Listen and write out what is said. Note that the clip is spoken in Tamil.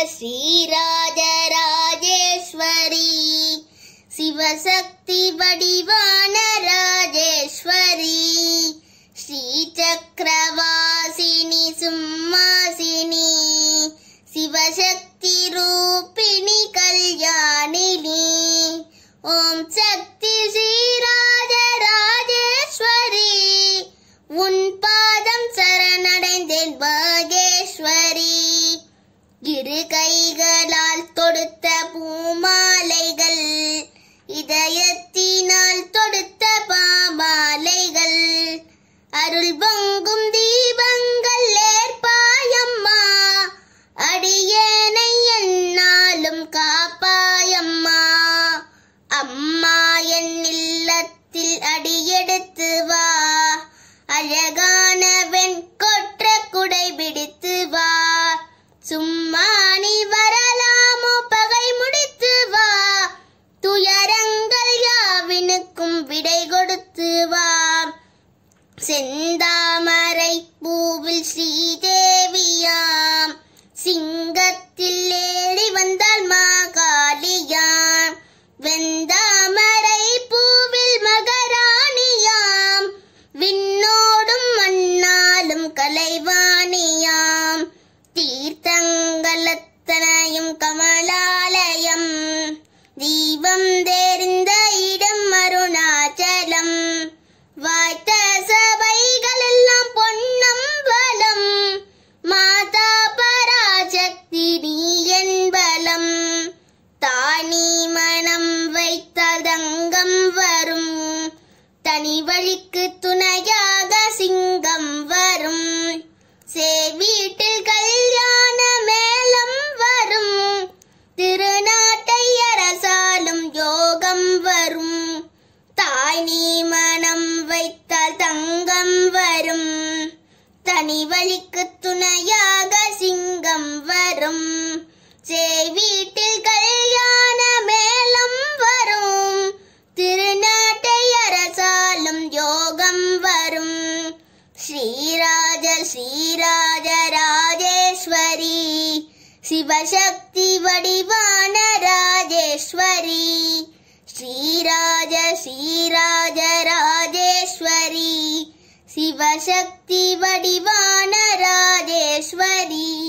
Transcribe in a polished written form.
श्रीराजराजेश्वरी शिवशक्ति वडिवान राजेश्वरी श्रीचक्रवासिनी सुम्मासिनी शिवशक्ति रूपिणी कल्याणिनी ओम शक्ति श्रीराजराजेश्वरी उन पादम சரணடைந்தேன் பாகேஸ்வரி இரு கைகளால் தொடுத்த பூமாலைகள் இதயத்தினால் தொடுத்த பாமாலைகள் அருள் பொங்கும் தீபங்கள் ஏற்பாயம்மா அடியேனை என்னாலும் காப்பாயம்மா அம்மா என் இல்லத்தில் அடியெடுத்து வா அழகான வெண்கொற்ற குடை பிடித்து வா சும்மா நீ வரலாமோ பகை முடித்து வா துயரங்கள் யாவினுக்கும் விடை கொடுத்து வா செந்தாமரை பூவில் ஸ்ரீதேவியாம் சிங்கத்தில் ஏறி வந்தால் மாகாளியாம் வெந்தாமரை பூவில் மகராணியாம் விண்ணோடும் மண்ணாலும் கலைவாணியாம் தீர்த்தங்களத்தனையும் கமலாலயம் தீபம் தெரிந்த இடம் அருணாச்சலம் வாய்த்த சபைகள் எல்லாம் பொன்னம்பலம் மாதா பராசக்தி நீ என்பலம் தானி மனம் வைத்தால் தங்கம் வரும் தனி வழிக்கு துணையாக சிங்கம் வரும் சேவீட்டில் கல்யாண மேளம் வரும் திருநாட்டை அரசாலும் யோகம் வரும் தாய் நீ மனம் வைத்தால் தங்கம் வரும் தனி வழிக்கு துணையாக சிங்கம் வரும் சேவீட்டில் கல்யாண மேளம் வரும் திருநாட்டை அரசாலும் யோகம் வரும் श्रीराजराजेश्वरी शिवशक्ति वडिवान राजेश्वरी श्रीराजराजेश्वरी शिवशक्ति वडिवान राजेश्वरी।